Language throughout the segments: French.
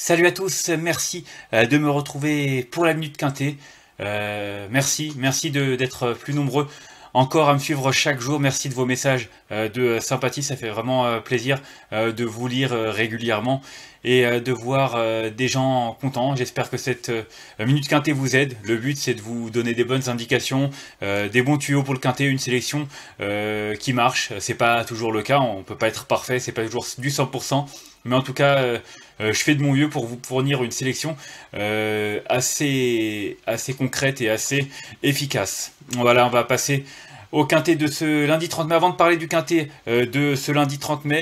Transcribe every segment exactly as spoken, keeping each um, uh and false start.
Salut à tous, merci euh, de me retrouver pour la Minute Quintet. Euh, merci, merci de- d'être plus nombreux encore à me suivre chaque jour. Merci de vos messages euh, de sympathie, ça fait vraiment euh, plaisir euh, de vous lire euh, régulièrement et euh, de voir euh, des gens contents. J'espère que cette euh, Minute Quintet vous aide. Le but c'est de vous donner des bonnes indications, euh, des bons tuyaux pour le Quintet, une sélection euh, qui marche. C'est pas toujours le cas, on peut pas être parfait, c'est pas toujours du cent pour cent. Mais en tout cas, euh, euh, je fais de mon mieux pour vous fournir une sélection euh, assez, assez concrète et assez efficace. Voilà, on va passer au quintet de ce lundi trente mai. Avant de parler du quintet euh, de ce lundi trente mai,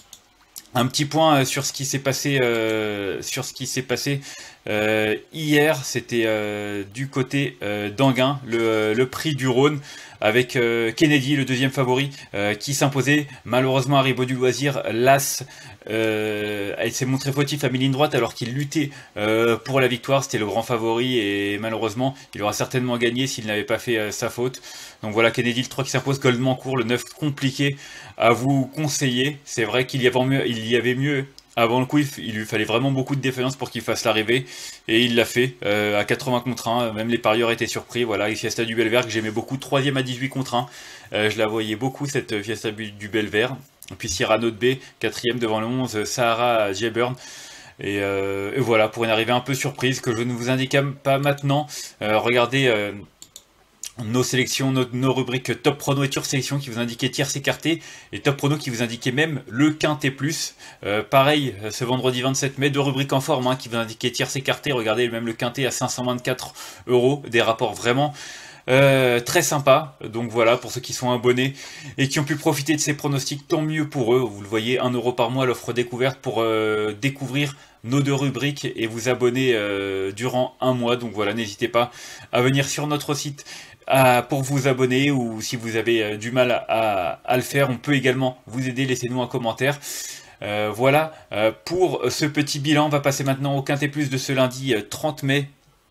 un petit point euh, sur ce qui s'est passé, euh, sur ce qui s'est passé euh, hier. C'était euh, du côté euh, d'Anguin, le, le prix du Rhône, avec euh, Kennedy, le deuxième favori, euh, qui s'imposait. Malheureusement, à Ribot du Loisir, l'As euh, il s'est montré fautif à mi-ligne droite alors qu'il luttait euh, pour la victoire. C'était le grand favori et malheureusement, il aura certainement gagné s'il n'avait pas fait euh, sa faute. Donc voilà, Kennedy le trois qui s'impose, Goldmancourt le neuf compliqué à vous conseiller. C'est vrai qu'il y avait mieux, il y avait mieux avant le coup, il, il lui fallait vraiment beaucoup de défaillance pour qu'il fasse l'arrivée, et il l'a fait euh, à quatre-vingts contre un. Même les parieurs étaient surpris. Voilà, Fiesta du Belver que j'aimais beaucoup, troisième à dix-huit contre un. Euh, je la voyais beaucoup cette Fiesta du Belver. Et puis Cyrano de B, quatrième devant le onze, Sahara Jeburn. Et, euh, et voilà, pour une arrivée un peu surprise que je ne vous indique pas maintenant. Euh, regardez euh, nos sélections, nos, nos rubriques Top Prono et Tour Sélection qui vous indiquaient tierce écarté, et Top Prono qui vous indiquait même le Quintet Plus. Euh, pareil, ce vendredi vingt-sept mai, deux rubriques en forme hein, qui vous indiquaient tierce écarté. Regardez même le Quintet à cinq cent vingt-quatre euros, des rapports vraiment Euh, très sympa. Donc voilà, pour ceux qui sont abonnés et qui ont pu profiter de ces pronostics, tant mieux pour eux. Vous le voyez, un euro par mois l'offre découverte pour euh, découvrir nos deux rubriques et vous abonner euh, durant un mois. Donc voilà, n'hésitez pas à venir sur notre site à- pour vous abonner, ou si vous avez euh, du mal à, à le faire, on peut également vous aider. Laissez-nous un commentaire. Euh, voilà euh, pour ce petit bilan. On va passer maintenant au Quintet Plus de ce lundi euh, trente mai.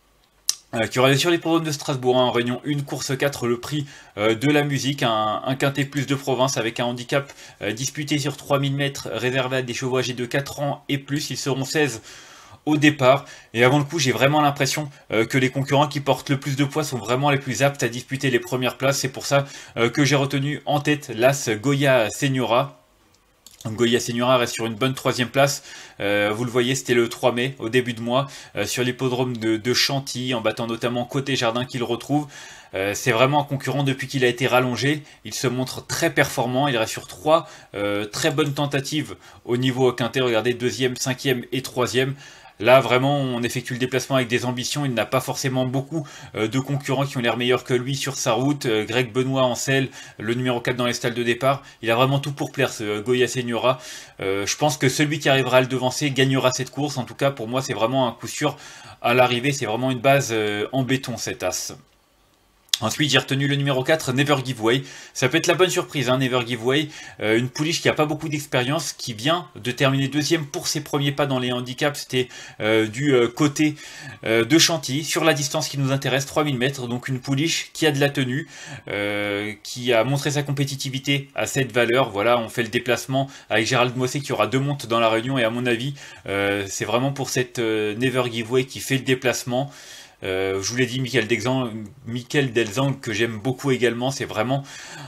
Euh, qui aura lieu sur l'hippodrome de Strasbourg, hein, en réunion un, course quatre, le prix euh, de la musique, un, un quintet plus de province avec un handicap euh, disputé sur trois mille mètres, réservé à des chevaux âgés de quatre ans et plus. Ils seront seize au départ, et avant le coup j'ai vraiment l'impression euh, que les concurrents qui portent le plus de poids sont vraiment les plus aptes à disputer les premières places. C'est pour ça euh, que j'ai retenu en tête l'As Goya Seniora. Goya Seniora reste sur une bonne troisième place. Euh, vous le voyez, c'était le trois mai, au début de mois, euh, sur l'hippodrome de, de Chantilly, en battant notamment Côté Jardin qu'il retrouve. Euh, c'est vraiment un concurrent depuis qu'il a été rallongé. Il se montre très performant. Il reste sur trois euh, très bonnes tentatives au niveau quintet. Regardez, deuxième, cinquième et troisième. Là, vraiment, on effectue le déplacement avec des ambitions. Il n'a pas forcément beaucoup euh, de concurrents qui ont l'air meilleurs que lui sur sa route. Euh, Greg Benoît en selle, le numéro quatre dans les stalles de départ. Il a vraiment tout pour plaire, ce euh, Goya Seniora. Euh, je pense que celui qui arrivera à le devancer gagnera cette course. En tout cas, pour moi, c'est vraiment un coup sûr à l'arrivée. C'est vraiment une base euh, en béton, cet as. Ensuite, j'ai retenu le numéro quatre, Never Give Way. Ça peut être la bonne surprise, hein, Never Give Way. Euh, une pouliche qui a pas beaucoup d'expérience, qui vient de terminer deuxième pour ses premiers pas dans les handicaps. C'était euh, du euh, côté euh, de Chantilly, sur la distance qui nous intéresse, trois mille mètres. Donc une pouliche qui a de la tenue, euh, qui a montré sa compétitivité à cette valeur. Voilà, on fait le déplacement avec Gérald Mossé qui aura deux montes dans la réunion. Et à mon avis, euh, c'est vraiment pour cette euh, Never Give Way qui fait le déplacement. Euh, je vous l'ai dit, Michael Delzang, Michael Delzang que j'aime beaucoup également, c'est vraiment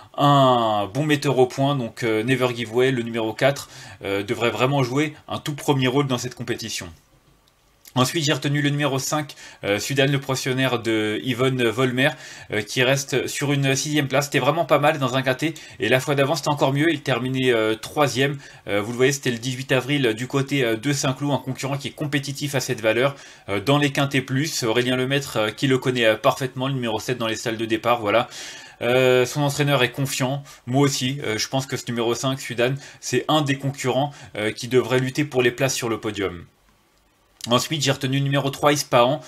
un bon metteur au point. Donc euh, Never Give Way, le numéro quatre, euh, devrait vraiment jouer un tout premier rôle dans cette compétition. Ensuite, j'ai retenu le numéro cinq, euh, Sudan, le pensionnaire de Yvonne Volmer, euh, qui reste sur une sixième place. C'était vraiment pas mal dans un quintet, et la fois d'avant, c'était encore mieux. Il terminait euh, troisième. Euh, vous le voyez, c'était le dix-huit avril du côté euh, de Saint-Cloud, un concurrent qui est compétitif à cette valeur. Euh, dans les quintets plus, Aurélien Lemaître, euh, qui le connaît euh, parfaitement, le numéro sept dans les salles de départ, voilà. Euh, son entraîneur est confiant, moi aussi. Euh, je pense que ce numéro cinq, Sudan, c'est un des concurrents euh, qui devrait lutter pour les places sur le podium. Ensuite, j'ai retenu le numéro trois, Ispahan.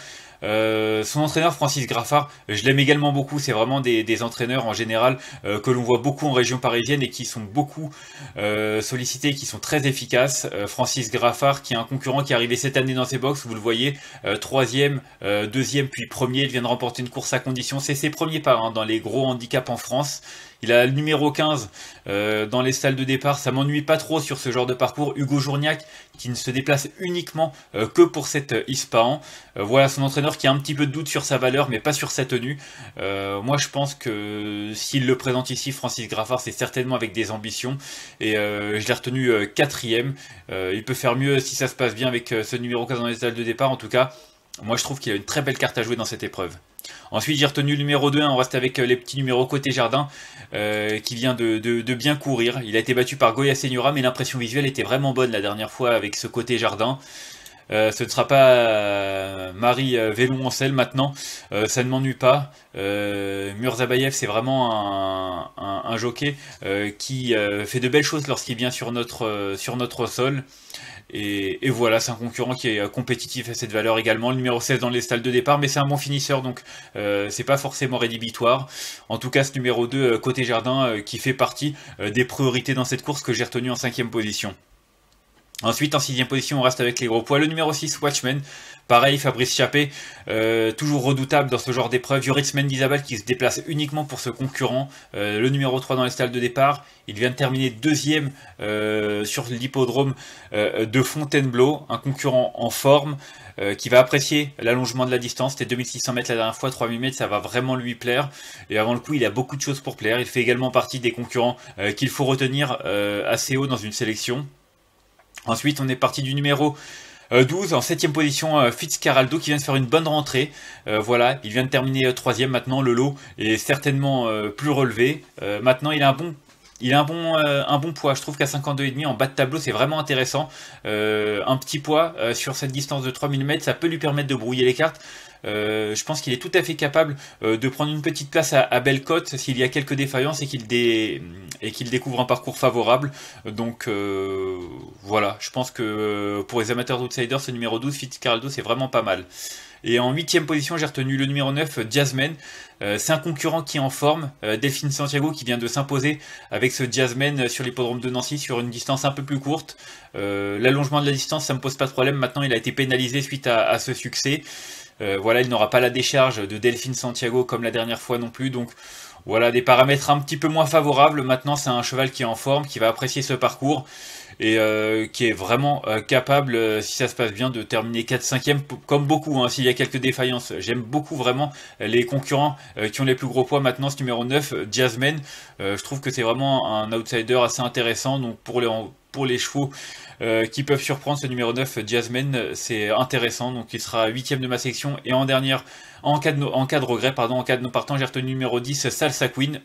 Euh, son entraîneur Francis Graffard, je l'aime également beaucoup, c'est vraiment des, des entraîneurs en général euh, que l'on voit beaucoup en région parisienne et qui sont beaucoup euh, sollicités, qui sont très efficaces. Euh, Francis Graffard qui est un concurrent qui est arrivé cette année dans ses box, vous le voyez, euh, troisième, euh, deuxième puis premier, il vient de remporter une course à condition, c'est ses premiers pas hein, dans les gros handicaps en France. Il a le numéro quinze euh, dans les stalles de départ, ça m'ennuie pas trop sur ce genre de parcours. Hugo Journiac qui ne se déplace uniquement euh, que pour cette euh, Ispahan. Euh, voilà son entraîneur qui a un petit peu de doute sur sa valeur mais pas sur sa tenue. Euh, moi je pense que s'il le présente ici, Francis Graffard, c'est certainement avec des ambitions. Et euh, je l'ai retenu euh, quatrième. Euh, il peut faire mieux si ça se passe bien avec euh, ce numéro quinze dans les stalles de départ. En tout cas, moi je trouve qu'il a une très belle carte à jouer dans cette épreuve. Ensuite j'ai retenu le numéro deux, hein, on reste avec les petits numéros côté jardin, euh, qui vient de, de, de bien courir. Il a été battu par Goya Senora, mais l'impression visuelle était vraiment bonne la dernière fois avec ce côté jardin. Euh, ce ne sera pas euh, Marie euh, Vélon-Ancel maintenant, euh, ça ne m'ennuie pas. Euh, Murzabayev c'est vraiment un, un, un jockey euh, qui euh, fait de belles choses lorsqu'il vient sur notre, euh, sur notre sol. Et, et voilà, c'est un concurrent qui est compétitif à cette valeur également. Le numéro seize dans les stalles de départ, mais c'est un bon finisseur, donc euh, c'est pas forcément rédhibitoire. En tout cas, ce numéro deux, euh, côté jardin, euh, qui fait partie euh, des priorités dans cette course que j'ai retenu en cinquième position. Ensuite, en sixième position, on reste avec les gros poids. Le numéro six, Watchman. Pareil, Fabrice Chappé, euh, toujours redoutable dans ce genre d'épreuve. Yoritz Mendizabal qui se déplace uniquement pour ce concurrent. Euh, le numéro trois dans les stalles de départ. Il vient de terminer deuxième euh, sur l'hippodrome euh, de Fontainebleau. Un concurrent en forme euh, qui va apprécier l'allongement de la distance. C'était deux mille six cents mètres la dernière fois, trois mille mètres, ça va vraiment lui plaire. Et avant le coup, il a beaucoup de choses pour plaire. Il fait également partie des concurrents euh, qu'il faut retenir euh, assez haut dans une sélection. Ensuite, on est parti du numéro douze, en septième position, euh, Fitzcarraldo qui vient de faire une bonne rentrée. Euh, voilà, il vient de terminer euh, troisième. Maintenant, le lot est certainement euh, plus relevé. Euh, maintenant, il a un bon... Il a un bon, euh, un bon poids, je trouve qu'à cinquante-deux virgule cinq en bas de tableau c'est vraiment intéressant. Euh, un petit poids euh, sur cette distance de trois mille mètres, ça peut lui permettre de brouiller les cartes. Euh, je pense qu'il est tout à fait capable euh, de prendre une petite place à, à Bellecote s'il y a quelques défaillances et qu'il dé... qu'il découvre un parcours favorable. Donc euh, voilà, je pense que pour les amateurs d'outsiders, ce numéro douze, Fitzcarraldo, c'est vraiment pas mal. Et en huitième position, j'ai retenu le numéro neuf, Jazzman. Euh, c'est un concurrent qui est en forme. Euh, Delphine Santiago qui vient de s'imposer avec ce Jazzman sur l'hippodrome de Nancy sur une distance un peu plus courte. Euh, L'allongement de la distance, ça me pose pas de problème. Maintenant, il a été pénalisé suite à, à ce succès. Euh, voilà, il n'aura pas la décharge de Delphine Santiago comme la dernière fois non plus. Donc voilà, des paramètres un petit peu moins favorables. Maintenant, c'est un cheval qui est en forme, qui va apprécier ce parcours. Et euh, qui est vraiment euh, capable, euh, si ça se passe bien, de terminer quatre cinquième, comme beaucoup, hein, s'il y a quelques défaillances. J'aime beaucoup vraiment les concurrents euh, qui ont les plus gros poids. Maintenant, ce numéro neuf, Jazzman, euh, je trouve que c'est vraiment un outsider assez intéressant. Donc pour les, pour les chevaux euh, qui peuvent surprendre, ce numéro neuf, Jazzman, c'est intéressant. Donc il sera huitième de ma section. Et en dernière, en cas de, no, en cas de regret, pardon, en cas de non partant, j'ai retenu le numéro dix, Salsa Queen,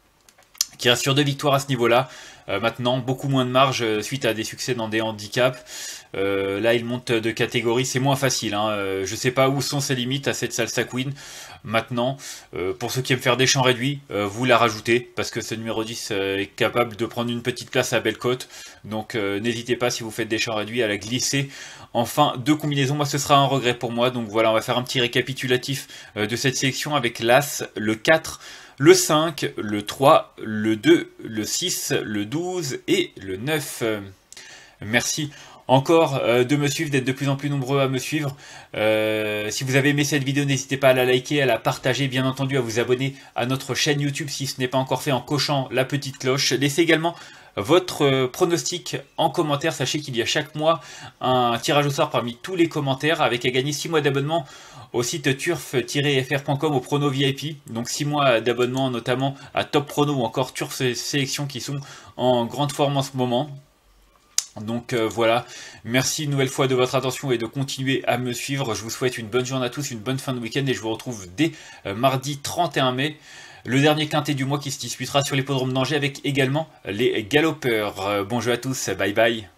qui reste sur deux victoires à ce niveau-là. Euh, maintenant, beaucoup moins de marge euh, suite à des succès dans des handicaps. Euh, là, il monte de catégorie, c'est moins facile. Hein. Euh, je sais pas où sont ses limites à cette Salsa Queen. Maintenant, euh, pour ceux qui aiment faire des champs réduits, euh, vous la rajoutez, parce que ce numéro dix euh, est capable de prendre une petite place à Bellecote. Donc euh, n'hésitez pas, si vous faites des champs réduits, à la glisser en fin de combinaison. Moi, ce sera un regret pour moi. Donc voilà, on va faire un petit récapitulatif euh, de cette sélection avec l'As, le quatre, le cinq, le trois, le deux, le six, le douze et le neuf. Merci encore euh, de me suivre, d'être de plus en plus nombreux à me suivre. Euh, si vous avez aimé cette vidéo, n'hésitez pas à la liker, à la partager, bien entendu à vous abonner à notre chaîne YouTube si ce n'est pas encore fait en cochant la petite cloche. Laissez également votre pronostic en commentaire. Sachez qu'il y a chaque mois un tirage au sort parmi tous les commentaires avec à gagner six mois d'abonnement au site turf tiret f r point com au prono V I P. Donc six mois d'abonnement notamment à Top Prono ou encore Turf Sélection qui sont en grande forme en ce moment. Donc euh, voilà, merci une nouvelle fois de votre attention et de continuer à me suivre. Je vous souhaite une bonne journée à tous, une bonne fin de week-end et je vous retrouve dès euh, mardi trente et un mai. Le dernier quintet du mois qui se disputera sur l'hippodrome d'Angers avec également les galopeurs. Euh, bon jeu à tous, bye bye.